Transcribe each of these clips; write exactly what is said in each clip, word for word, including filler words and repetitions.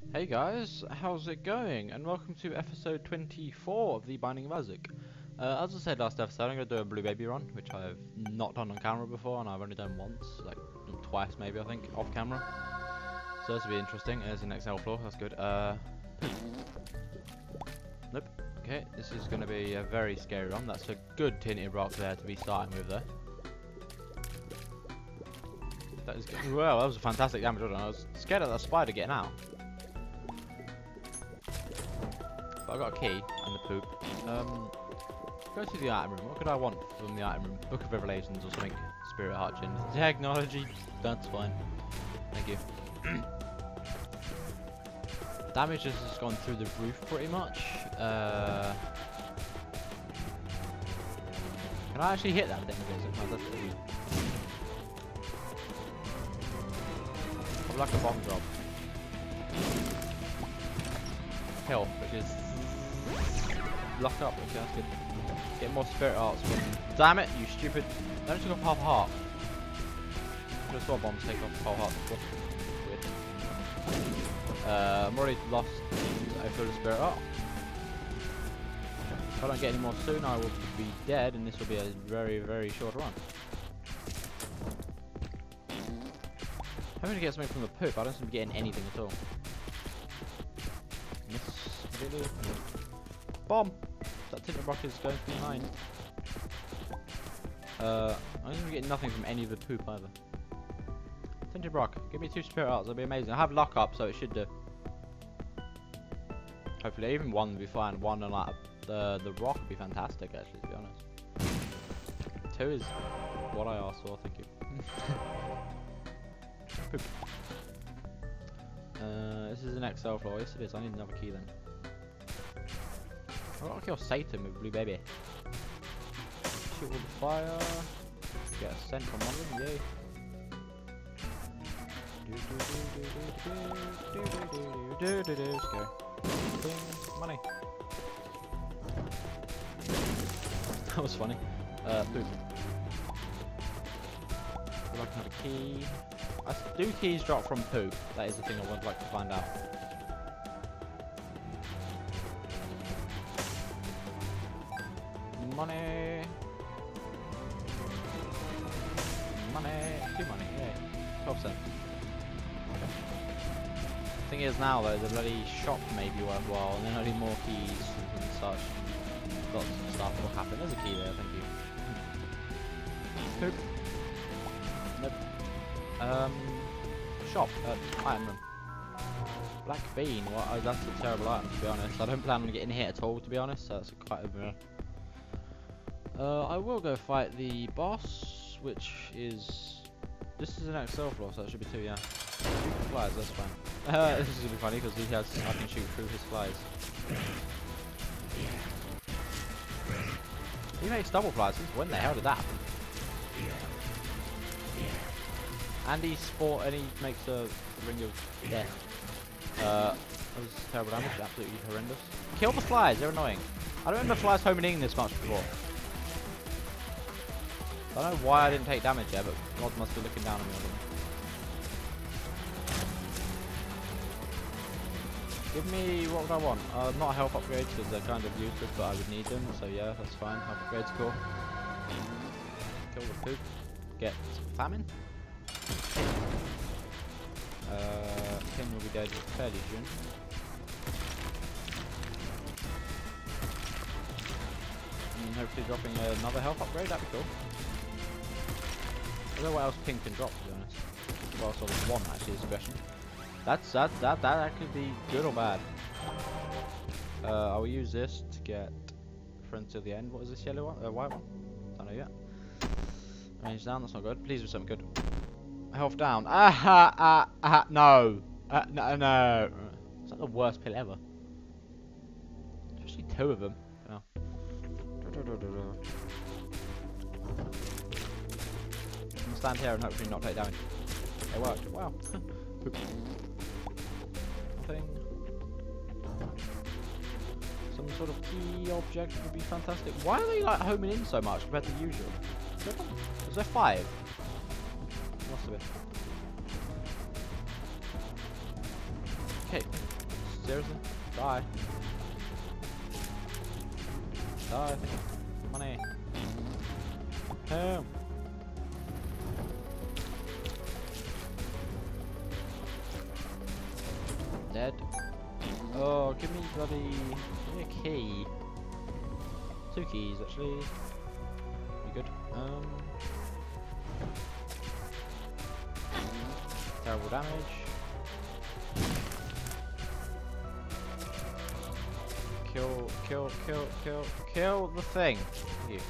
Hey guys, how's it going? And welcome to episode twenty-four of The Binding of Isaac. Uh, as I said last episode, I'm going to do a Blue Baby run, which I've not done on camera before, and I've only done once, like twice maybe I think, off camera. So this will be interesting. There's the next L floor, that's good. Uh, nope. Okay, this is going to be a very scary run. That's a good tinted rock there to be starting with there. That is good. Well, that was a fantastic damage, wasn't it? I was scared of that spider getting out. But I got a key and the poop. Um, go to the item room. What could I want from the item room? Book of Revelations or something. Spirit Heart Gin. Technology. That's fine. Thank you. Damage has just gone through the roof pretty much. Uh, can I actually hit that thing? No, that's pretty. I'd like a bomb drop. Health, which is lock up. Okay, that's good. Get more spirit hearts. From... Damn it, you stupid! I only took off half a heart. I just saw bombs take off half a heart before. Weird. Uh, I'm already lost. I feel the spirit heart. If I don't get any more soon, I will be dead, and this will be a very, very short run. I'm going to get something from the poop. I don't seem to be getting anything at all. Miss, really? Bomb! That tinted rock is going to be mine. Uh, I'm going to get nothing from any of the poop either. Tinted rock, give me two spirit hearts, that'll be amazing. I have lock up, so it should do. Hopefully, even one will be fine. One and like the the rock would be fantastic, actually, to be honest. Two is what I asked for. Thank you. Poop. Uh, this is the next cell floor. Yes, it is. I need another key then. I gotta kill Satan with Blue Baby. Shoot with the fire. Get a scent from one of them. Yay. Let's go. Bing. Money. That was funny. Uh, boom. Would like another key. I do keys drop from poop? That is the thing I would like to find out. Money. Money. Two money, yeah. twelve cents. Okay. Thing is now though, the bloody shop may be worthwhile, and then I need more keys and such. Lots of stuff will happen. There's a key there, thank you. Poop. Nope. Um, shop, uh, item room. Black bean, well, uh, that's a terrible item to be honest. I don't plan on getting hit at all to be honest, so that's quite a... Uh, I will go fight the boss, which is... This is an X L floor, so it should be two, yeah. Shoot the flies, that's fine. Uh, this is going to be funny because he has, I can shoot through his flies. He makes double flies, when the hell did that happen? And he sport and he makes a ring of death. Uh, that was terrible damage, absolutely horrendous. Kill the flies, they're annoying. I don't remember flies homing in this much before. I don't know why I didn't take damage there, but God must be looking down on me or something. Give me, what would I want? Uh, not health upgrades because they're kind of useless, but I would need them, so yeah, that's fine. Health upgrades, cool. Kill the poop. Get famine. Uh, King will be dead fairly soon. And hopefully dropping another health upgrade, that'd be cool. I don't know what else King can drop, to be honest. Well, sort of one actually is a question. That's that that that that could be good or bad. Uh, I will use this to get friends till the end. What is this yellow one? Uh, white one? Don't know yet. Range down. That's not good. Please do something good. Health down. Ah ha ah ah no. Uh, no no. It's like the worst pill ever. Especially two of them. Oh. I'm gonna stand here and hopefully not take damage. It worked. Wow. Nothing. Some sort of key object would be fantastic. Why are they like homing in so much compared to the usual? Is there five? Must have been. Okay. Seriously? Die. Die. Money. Home. Dead. Oh, give me bloody. Give me a key. Two keys, actually. You good? Um. Terrible damage. Kill, kill, kill, kill, kill the thing. You.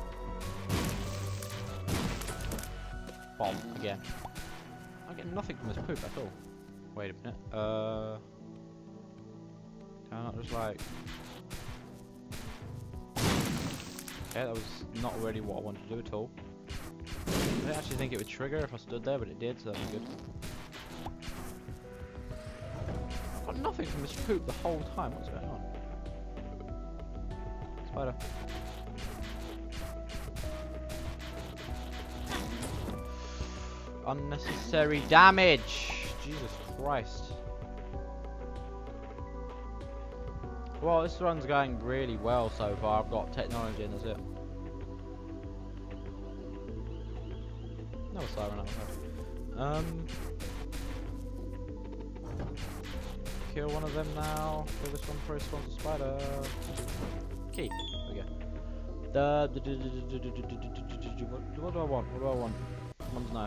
Bomb again. I get nothing from this poop at all. Wait a minute. Uh. Can I not just like. Okay, that was not really what I wanted to do at all. I didn't actually think it would trigger if I stood there, but it did, so that was good. I've got nothing from this poop the whole time. What's going on? Spider. Unnecessary damage! Jesus Christ. Well, this run's going really well so far. I've got technology and that's it. No siren outside. Um, kill one of them now. Kill this one before it spawns a spider. Key. There we go. The, the, the, the, the, the, the, the, what, what do I want? What do I want? Mum's knife.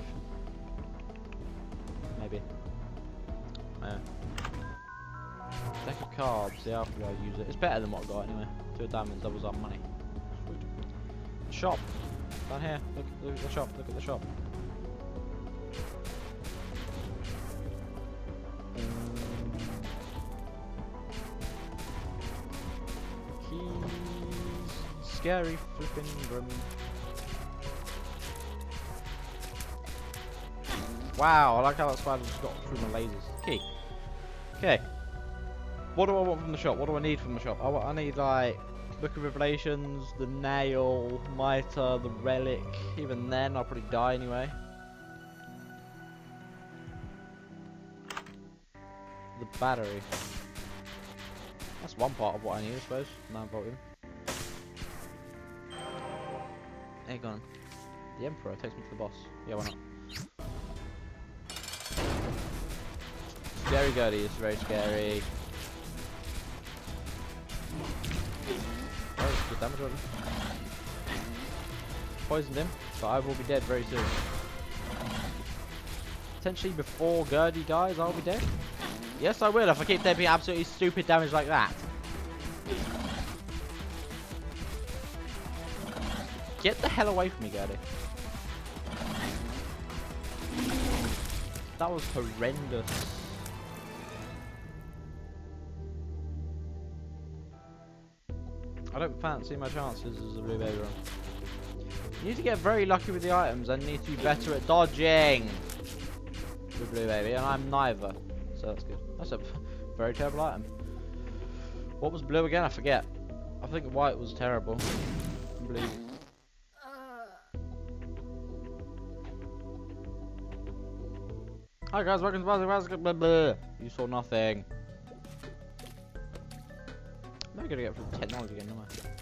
Maybe. Yeah. Deck of cards, yeah, I'll probably use it. It's better than what I got anyway. Two diamonds doubles our money. Sweet. Shop! Down here, look, look at the shop, look at the shop. Um, keys. Scary flipping room. Wow, I like how that spider just got through my lasers. Key. Okay. What do I want from the shop? What do I need from the shop? I, I need like Book of Revelations, the nail, mitre, the relic. Even then, I'll probably die anyway. The battery. That's one part of what I need, I suppose. nine volt. Aegon. The Emperor takes me to the boss. Yeah, why not? Scary Gertie is very scary. Oh, good damage on him. Poisoned him, but I will be dead very soon. Potentially before Gertie dies, I'll be dead. Yes, I will if I keep taking absolutely stupid damage like that. Get the hell away from me, Gertie. That was horrendous. I don't fancy my chances as a blue baby run. You need to get very lucky with the items and need to be better at dodging with blue baby, and I'm neither. So that's good. That's a very terrible item. What was blue again? I forget. I think white was terrible. Blue. Hi guys, welcome to Basketball. Blah, blah. You saw nothing. I'm not gonna get from technology again, am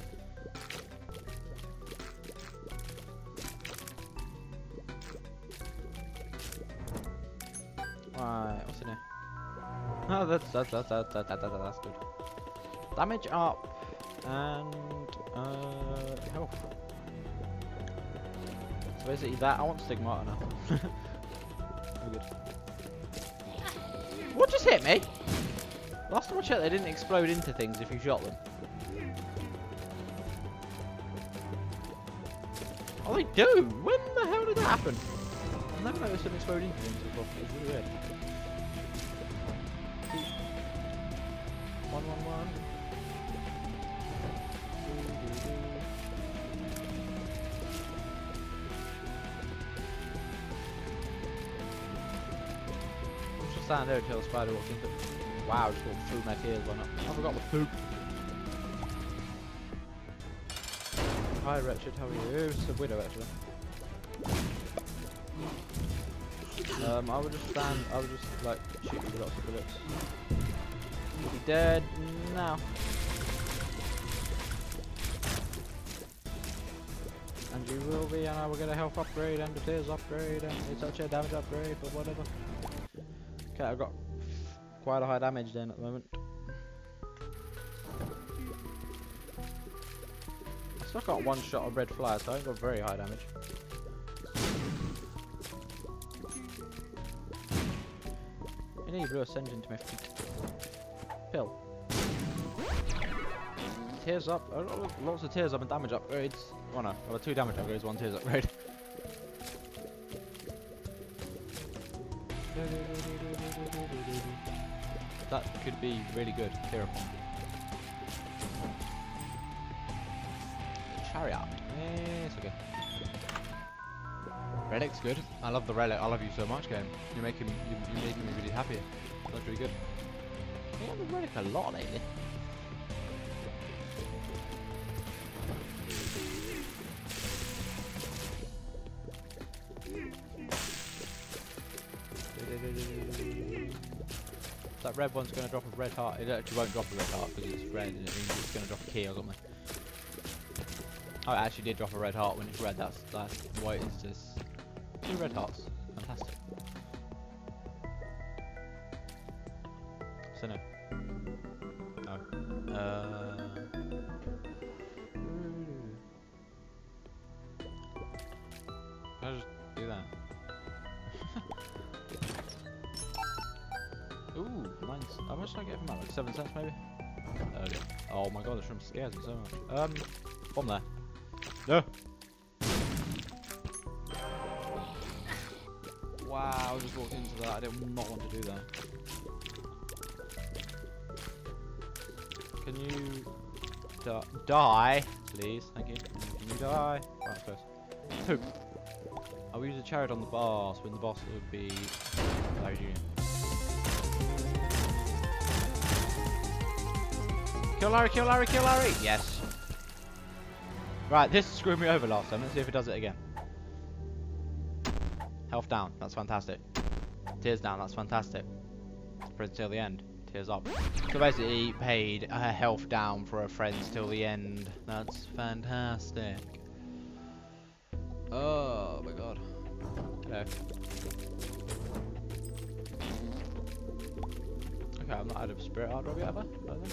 I? Right, what's in here? Oh, that's that's that's that's that's, that's, that's good. Damage up and uh health. So basically that. I want Stigmata now. Very good. What just hit me? Last time I checked, they didn't explode into things if you shot them. Oh, they do! When the hell did that happen? I've never noticed them explode into things before. It's really weird. One, one, one. I'm just standing there until the spider walks into it. Wow, just walked through my tears, why not? I forgot the poop. Hi Wretched, how are you? It's a widow actually. Um, I would just stand, I would just like shoot with lots of bullets. dead now. And you will be, and I will get a health upgrade and a tears upgrade and it's such a damage upgrade, but whatever. Okay, I've got quite a high damage then at the moment. I still got one shot of red fire, so I haven't got very high damage. You need blue ascension to my feet. Pill. Tears up. I got lots of tears up and damage upgrades. Oh no, I got two damage upgrades, one tears upgrade. That could be really good. Thereupon. Chariot. Eh, it's okay. Relic's good. I love the relic. I love you so much, game. You're making you, you're making me really happy. That's really good. I have the relic a lot lately. That red one's going to drop a red heart. It actually won't drop a red heart because it's red and it means it's going to drop a key or something. Oh, it actually did drop a red heart when it's red. That's that's why it's just two red hearts. Fantastic. So no. No. Uh. Can I just do that? Ooh, nice. How much did I get from that? Like seven cents maybe? Uh, oh my god, the shrimp scares me so much. Um, bomb there. No! Wow, I just walked into that. I did not want to do that. Can you di die, please? Thank you. Can you die? Right, close. Poop. I will use a chariot on the boss when the boss would be Larry Junior Kill Larry, kill Larry, kill Larry! Yes. Right, this screwed me over last time. Let's see if it does it again. Health down, that's fantastic. Tears down, that's fantastic. Spread till the end. Tears up. So basically, he paid her health down for her friends till the end. That's fantastic. Oh my god. Hello. Okay, I'm not out of spirit art drop yet, have I?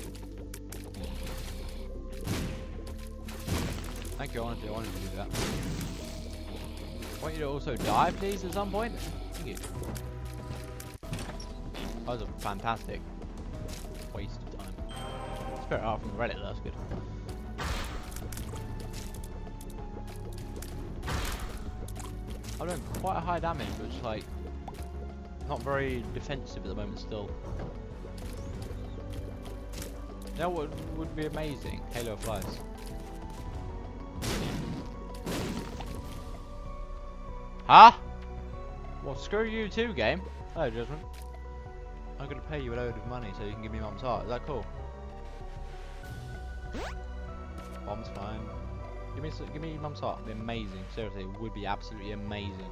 Thank you, honestly, I wanted to do that. I want you to also die, please, at some point. Thank you. That was a fantastic waste of time. Spirit art from the Reddit, that's good. I'm doing quite a high damage, but it's like not very defensive at the moment still. You know what would be amazing? Halo flies. Huh? Well, screw you too, game. Hello, Judgment. I'm gonna pay you a load of money so you can give me Mum's heart. Is that cool? Bomb's fine. Give me, give me Mum's heart. It'd be amazing. Seriously, it would be absolutely amazing.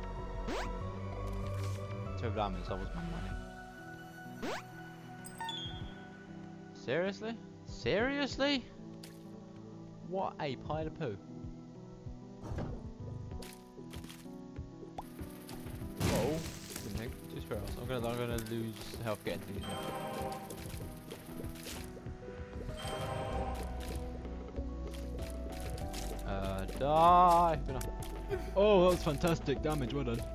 Two diamonds. That was my money. Seriously? Seriously? What a pile of poo. Whoa. Didn't think. Two sparrows. I'm gonna, I'm gonna lose health getting to these now. Uh, die! Oh, that was fantastic damage. Well done.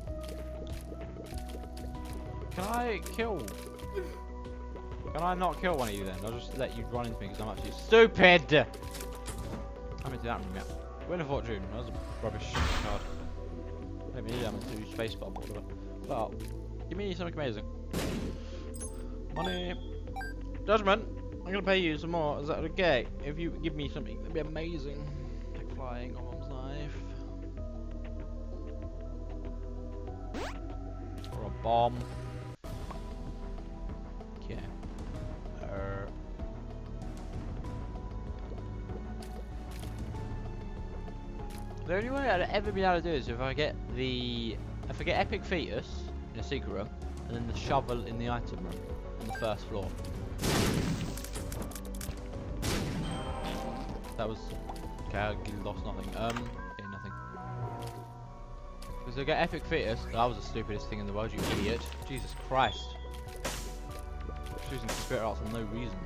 Can I kill? Can I not kill one of you then? I'll just let you run into me because I'm actually stupid! I'm into that room yet. Wheel of Fortune, that was a rubbish card. Maybe I'm into Space Bomb or whatever. But, give me something amazing. Money. Judgment, I'm gonna pay you some more. Is that okay? If you give me something that'd be amazing. Like flying on Mum's knife. Or a bomb. Okay. Uh, the only way I'd ever be able to do is if I get the if I get Epic Fetus in a secret room and then the shovel in the item room on the first floor. That was... Okay, I lost nothing. Um, okay, nothing. Because they get epic fetus. That was the stupidest thing in the world, you idiot. Jesus Christ. Choosing spirit arts for no reason.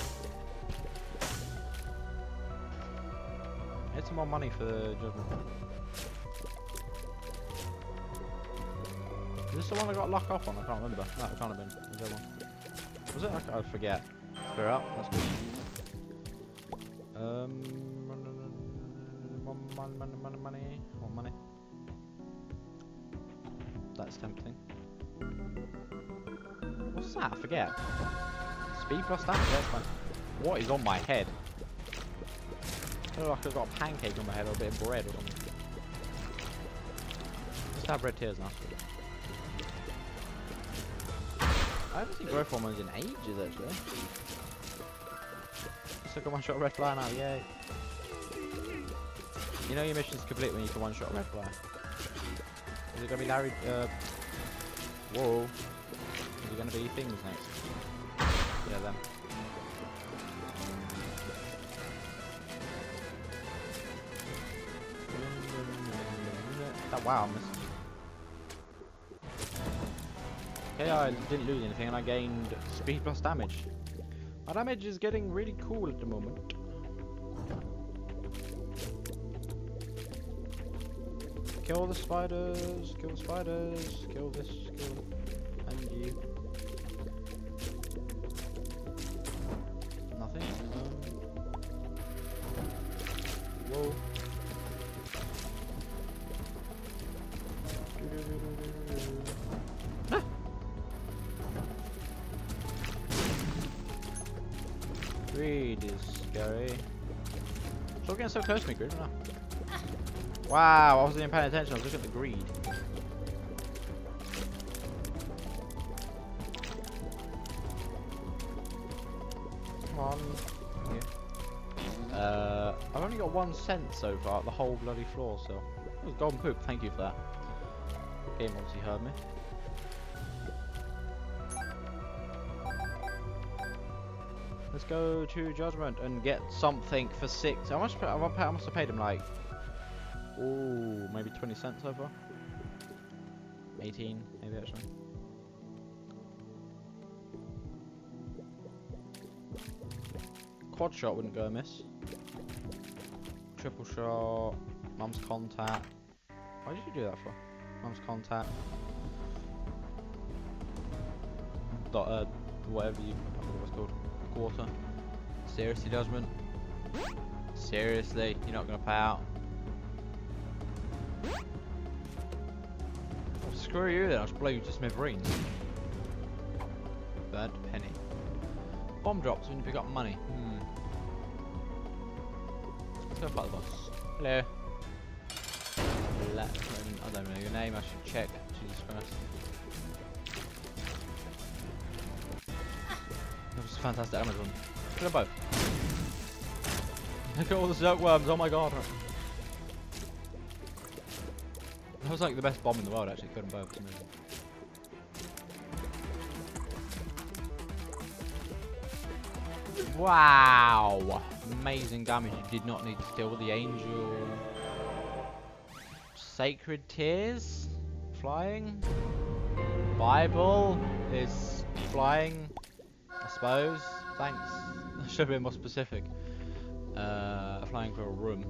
Get some more money for the judgment. Is this the one I got locked off on? I can't remember. No, it can't have been. Was there one? Was it? I, I forget. Spirit up. That's good. Um, more money, money, money, money, more money. That's tempting. What's that? I forget. Speed plus damage. That's fine. What is on my head? I look like I've got a pancake on my head or a bit of bread or something. Just have red tears now. I haven't seen growth hormones in ages actually. Just like a one shot red fly now, yay. You know your mission's complete when you can one shot red fly. Is it gonna be Larry? Uh, whoa. Is it gonna be things next? Yeah, them. Oh, wow, I missed. Okay, I didn't lose anything and I gained speed plus damage. My damage is getting really cool at the moment. Kill the spiders, kill the spiders, kill this, kill, and you. Nothing. Um, whoa. Ah. Greed is scary. Stop getting so close to me, Greed. No. Wow, I wasn't even paying attention, I was looking at the greed. Come on. Yeah. Uh, I've only got one cent so far, the whole bloody floor, so. It was golden poop, thank you for that. Game obviously heard me. Let's go to Judgment and get something for six. How much? I must have paid him like. Ooh, maybe twenty cents so far. eighteen, maybe actually. Quad shot wouldn't go amiss. Triple shot. Mum's contact. Why did you do that for? Mum's contact. Dot, uh, whatever you. I forgot what it's called. Quarter. Seriously, Judgment? Seriously, you're not gonna pay out? Oh, screw you then, I'll just blow you to smithereens. Bad penny. Bomb drops when you pick up money. Hmm. Let's go fight the boss. Hello. Let, I don't know your name, I should check. Jesus Christ. That was fantastic damage one. Kill them both. Look at all the silkworms, oh my god. That was like the best bomb in the world actually, killed them both for some reason. Wow! Amazing damage, you did not need to steal the angel. Sacred Tears? Flying? Bible is flying, I suppose. Thanks. I should have been more specific. Uh, flying for a room.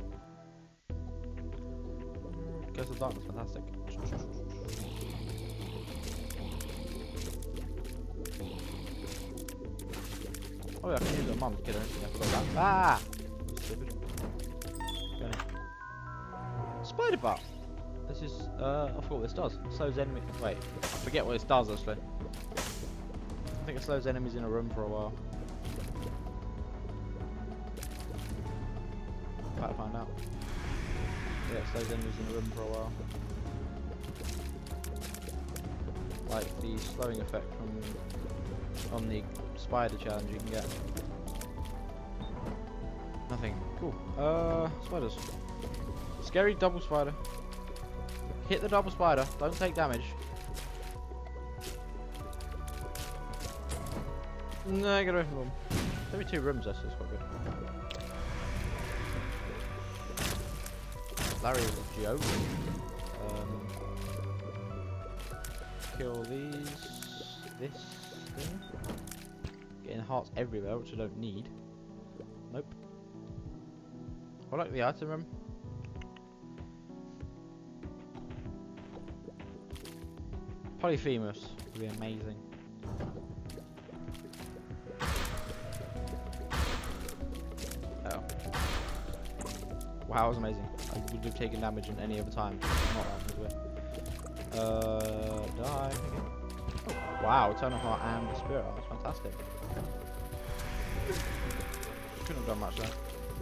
Ghost of Darkness, fantastic. Oh yeah, I can use a mum to kill her. I forgot that. Ah! That's stupid. Okay. Spider Butt! This is, uh, I forgot what this does. It slows enemies. Wait, I forget what this does actually. I think it slows enemies in a room for a while. About to find out. Yeah, it slows enemies in a room for a while. Like the slowing effect from on the spider challenge you can get. Nothing. Cool. Uh, spiders. Scary double spider. Hit the double spider. Don't take damage. No, get away from them. Maybe two rooms, that's quite good. Larry is a joke. Um, kill these. This thing. Getting hearts everywhere, which I don't need. Nope. I like the item room. Polyphemus would be amazing. Oh. Wow, that was amazing. I would have taken damage in any other time. Not that way. Uh, die. Oh, wow, Eternal Heart and the Spirit Heart. That's fantastic. Couldn't have done much there.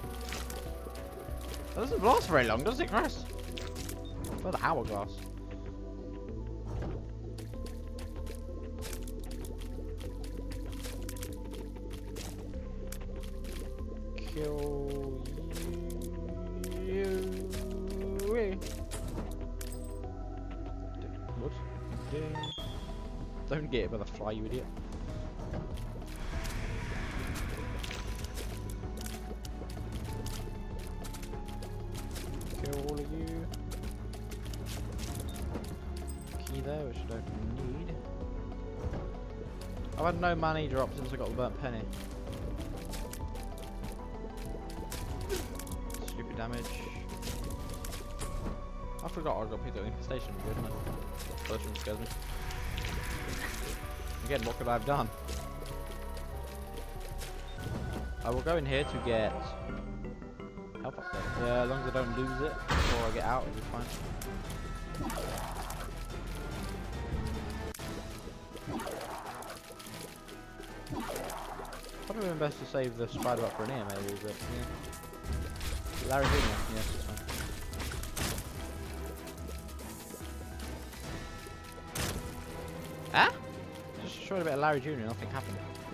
That doesn't last very long, does it, Chris? For the hourglass. Kill you. What? Don't get it by the fly, you idiot. Kill all of you. Key there, which I don't need. I've had no money drop since I got the burnt penny. Stupid damage. I forgot I got picked up infestation, didn't I? First one scares me. Again, what could I have done? I will go in here to get health upgrade. Yeah, as long as I don't lose it before I get out, it'll be fine. Probably been best to save the spider up for an ear, maybe, but yeah. Larry Junior, yes, it's fine. Ah? Just showed a bit of Larry Junior, nothing happened.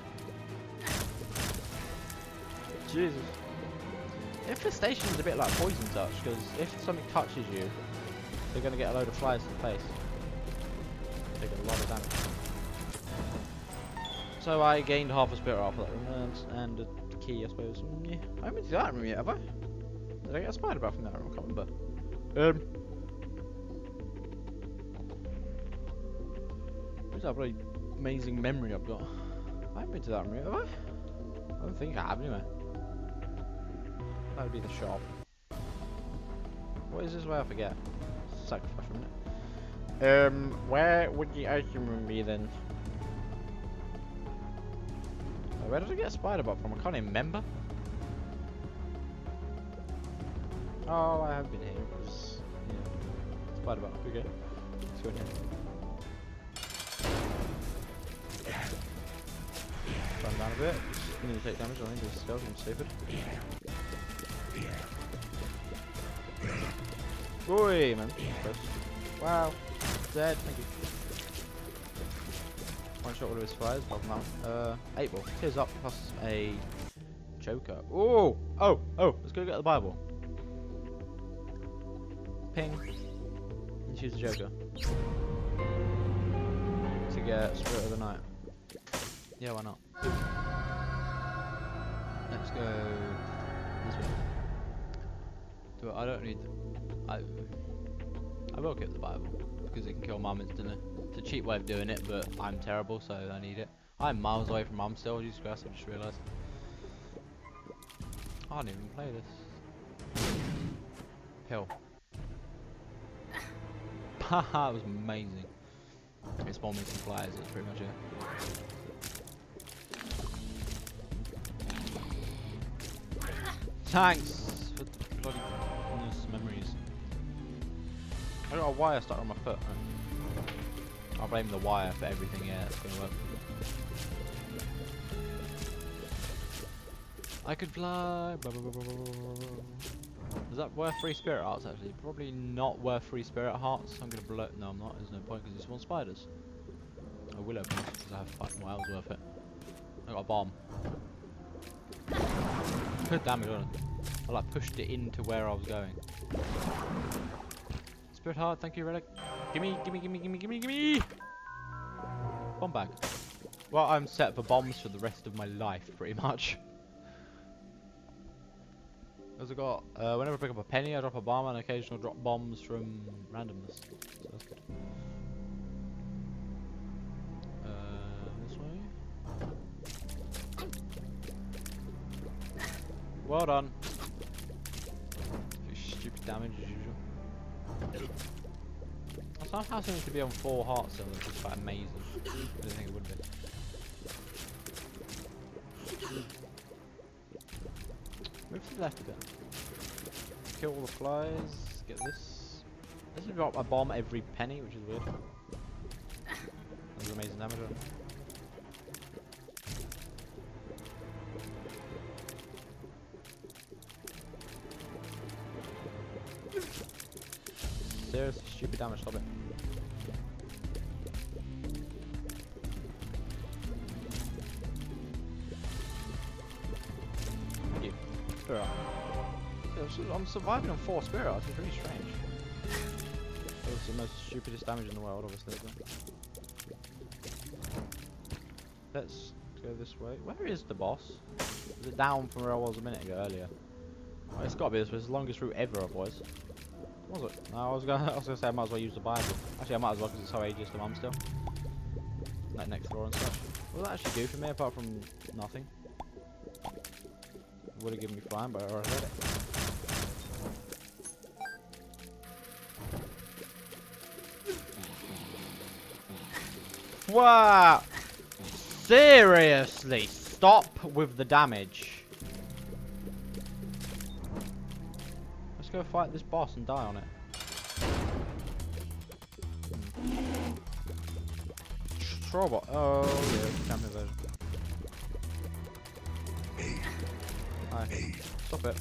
Jesus. Infestation is a bit like poison touch, because if something touches you, they're going to get a load of flies to the face. Take a lot of damage. So I gained half a spirit off that room, and a key, I suppose. Mm, yeah. I haven't been to that room yet, have I? Did I get a spider bar from that room? I can't remember. Um. What's that bloody amazing memory I've got? I haven't been to that room yet, have I? I don't think I have, anyway. That would be the shop. What is this way? I forget. Sacrifice room, isn't it? Um, where would the item room be then? Oh, where did I get a spider bot from? I can't even remember. Oh, I have been here. It was, yeah. Spider bot. Okay. Let's go in here. Run down a bit. Just need to take damage. I think this skeleton is stupid. Oi, man. Wow. Dead. Thank you. One shot all of his fires, apart from that one. Uh, eight ball. Tears up plus a Joker. Oh! Oh! Oh! Let's go get the Bible. Ping. And choose the Joker. To get Spirit of the Night. Yeah, why not? Let's go this way. Do I don't need. I. I will get the Bible because it can kill Mum instantly. It's a cheap way of doing it, but I'm terrible, so I need it. I'm miles away from Mum still. Jesus Christ! I just realised. I can't even play this. Pill. Haha, that was amazing. It spawned me some flies. That's pretty much it. Thanks for the bloody nice memories. I got a wire stuck on my foot. I'll blame the wire for everything. Yeah, it's gonna work. I could fly. Blah, blah, blah, blah, blah. Is that worth three spirit hearts? Actually, probably not worth three spirit hearts. I'm gonna blow. No, I'm not. There's no point because it's one spiders. I will open this because I have five. Wow, that was worth it. I got a bomb. Good damage on it. I like pushed it into where I was going. Spirit heart, thank you, relic. Gimme, gimme, gimme, gimme, gimme, gimme! Bomb bag. Well, I'm set for bombs for the rest of my life, pretty much. As I got, uh, whenever I pick up a penny, I drop a bomb, and occasionally drop bombs from randomness. So that's good. Uh, this way. Well done. Stupid damage as usual. I somehow seem to be on four hearts, and it's quite amazing. I didn't think it would be. Move to the left a bit. Kill all the flies. Get this. This is drop a bomb every penny, which is weird. That's amazing damage. On it. Seriously, stupid damage. Stop it. Thank you. Spirit Art. I'm surviving on four Spirit Arts. It's really strange. It's the most stupidest damage in the world, obviously. But let's go this way. Where is the boss? Is it down from where I was a minute ago earlier? Oh, it's got to be this. It's the longest route ever, boys. Was it? No, I was gonna. I was gonna say I might as well use the Bible. Actually, I might as well because it's so ageist to mum still. Like next door and stuff. What does that actually do for me apart from nothing? Would have given me flying, but I already had it. Wow! Seriously, stop with the damage. Let's go fight this boss and die on it. Strawbot. Oh yeah, champion version. Hi. Stop it.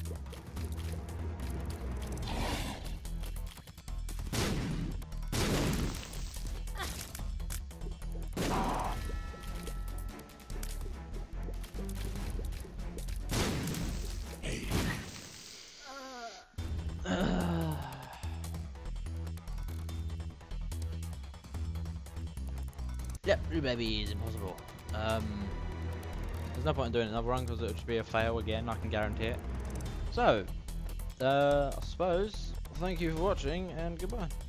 Yep, Blue Baby is impossible. Um, there's no point in doing another run because it would just be a fail again, I can guarantee it. So, uh, I suppose, thank you for watching and goodbye.